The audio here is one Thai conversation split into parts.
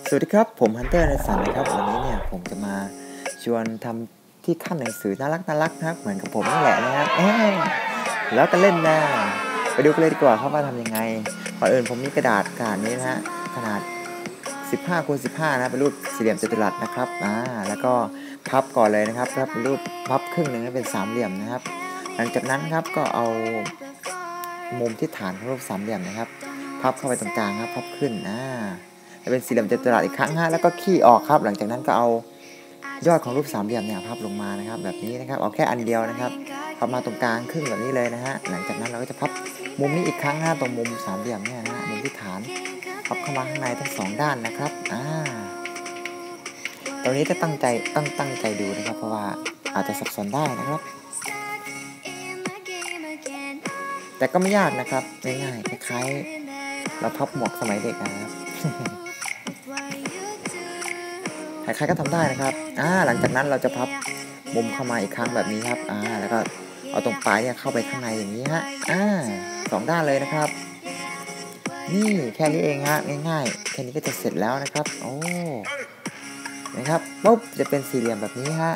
สวัสดีครับผมฮันเตอร์ในสันนะครับวันนี้เนี่ยผมจะมาชวนทำที่ขั้นหนังสือน่ารักนะครับเหมือนกับผมนี่แหละนะครับแล้วกันเล่นนะไปดูกันเลยดีกว่าครับว่าทำยังไงก่อนอื่นผมมีกระดาษนี้นะฮะขนาด15 คูณ 15นะเป็นรูปสี่เหลี่ยมจัตุรัสนะครับแล้วก็พับก่อนเลยนะครับเป็นรูปพับครึ่งหนึ่งให้เป็นสามเหลี่ยมนะครับหลังจากนั้นครับก็เอามุมที่ฐานของรูปสามเหลี่ยมนะครับพับเข้าไปตรงกลางครับพับขึ้นเป็นสี่เหลี่ยมจัตุรัสอีกครั้งแล้วก็ขี้ออกครับหลังจากนั้นก็เอายอดของรูปสามเหลี่ยมเนี่ยพับลงมานะครับแบบนี้นะครับเอาแค่อันเดียวนะครับพับมาตรงกลางครึ่งแบบนี้เลยนะฮะหลังจากนั้นเราก็จะพับมุมนี้อีกครั้งตรงมุมสามเหลี่ยมเนี่ยนะมุมที่ฐานพับเข้ามาข้างในทั้งสองด้านนะครับตรงนี้จะตั้งใจดูนะครับเพราะว่าอาจจะสับสนได้นะครับแต่ก็ไม่ยากนะครับง่ายๆคล้ายๆเราพับหมวกสมัยเด็กนะครับใครๆก็ทำได้นะครับหลังจากนั้นเราจะพับมุมเข้ามาอีกครั้งแบบนี้ครับแล้วก็เอาตรงปลายเนี่ยเข้าไปข้างในอย่างนี้ฮะสองด้านเลยนะครับนี่แค่นี้เองฮะง่ายๆแค่นี้ก็จะเสร็จแล้วนะครับโอ้นะครับปุ๊บจะเป็นสี่เหลี่ยมแบบนี้ฮะ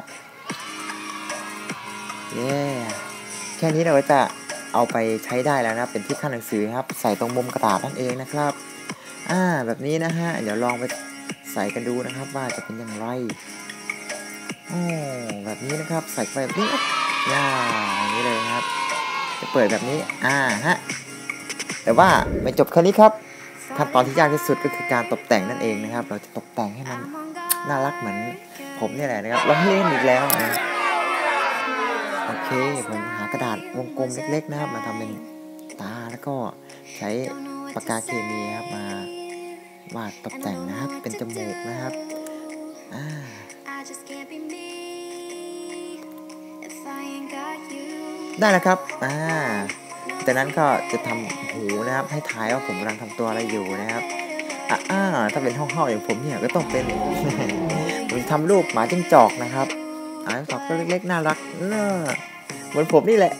แค่นี้เราจะเอาไปใช้ได้แล้วนะเป็นที่ขั้นหนังสือครับใส่ตรงมุมกระดาษนั่นเองนะครับแบบนี้นะฮะเดี๋ยวลองไปใส่กันดูนะครับว่าจะเป็นอย่างไรแบบนี้นะครับใส่ไปแบบนี้อย่างนี้เลยครับจะเปิดแบบนี้ฮะแต่ว่าไม่จบแค่นี้ครับขั้นตอนที่ยากที่สุดก็คือการตกแต่งนั่นเองนะครับเราจะตกแต่งให้มันน่ารักเหมือนผมนี่แหละนะครับเราให้เล่นอีกแล้วนะโอเคผมหากระดาษวงกลมเล็กๆนะครับมาทำเป็นตาแล้วก็ใช้ปากกาเคมีครับมาวาดตกแต่งนะครับเป็นจมูกนะครับได้แล้วครับจากนั้นก็จะทำหูนะครับให้ทายว่าผมกำลังทำตัวอะไรอยู่นะครับถ้าเป็นห้าวๆอย่างผมเนี่ยก็ต้องเป็นผมทำรูปหมาจิ้งจอกนะครับจอกตัวเล็กๆน่ารักเหมือนผมนี่แหละ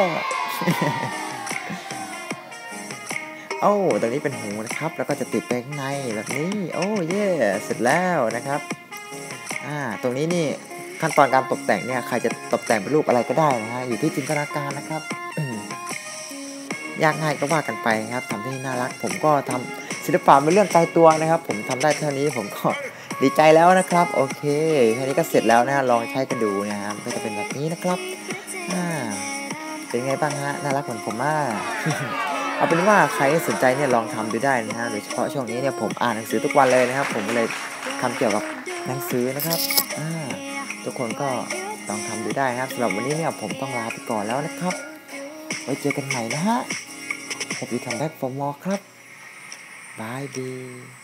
ตรงนี้เป็นหูนะครับแล้วก็จะติดไปข้างในแบบนี้เสร็จแล้วนะครับตรงนี้นี่ขั้นตอนการตกแต่งเนี่ยใครจะตกแต่งเป็นรูปอะไรก็ได้นะฮะอยู่ที่จินตนาการนะครับยากง่ายก็ว่ากันไปครับทำให้น่ารักผมก็ทำศิลปะเป็นเรื่องไกลตัวนะครับผมทำได้เท่านี้ผมก็ดีใจแล้วนะครับโอเคแค่นี้ก็เสร็จแล้วนะลองใช้กันดูนะครับก็จะเป็นแบบนี้นะครับเป็นไงบ้างฮะน่ารักเหมือนผมมากเอาเป็นว่าใครสนใจเนี่ยลองทำดูได้นะฮะโดยเฉพาะช่วงนี้เนี่ยผมอ่านหนังสือทุกวันเลยนะครับผมเลยทำเกี่ยวกับหนังสือนะครับทุกคนก็ลองทำดูได้ครับสำหรับวันนี้เนี่ยผมต้องลาไปก่อนแล้วนะครับไว้เจอกันใหม่นะฮะ Hope you come back for more ครับบายดี